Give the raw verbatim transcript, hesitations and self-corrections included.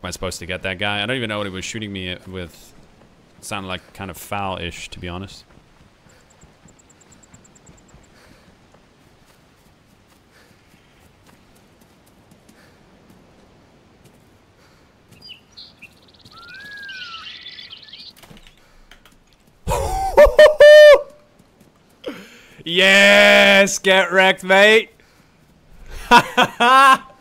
Am I supposed to get that guy? I don't even know what he was shooting me with. It sounded like kind of foul-ish, to be honest. Yes! Get wrecked, mate! Ha ha ha!